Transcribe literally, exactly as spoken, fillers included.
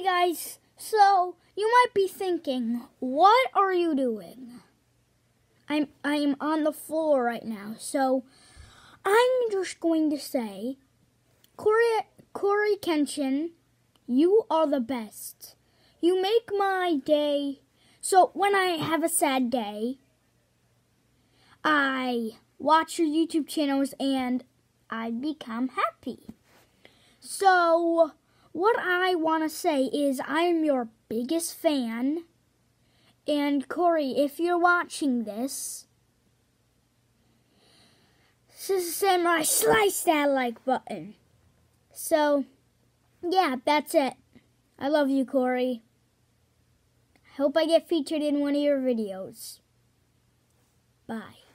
guys, so you might be thinking, what are you doing? I'm I'm on the floor right now, so I'm just going to say, Cory, Coryxkenshin, you are the best. You make my day. So when I have a sad day, I watch your YouTube channels and I become happy. So what I want to say is I'm your biggest fan. And Cory, if you're watching this, samurai, slice that like button. So, yeah, that's it. I love you, Cory. I hope I get featured in one of your videos. Bye.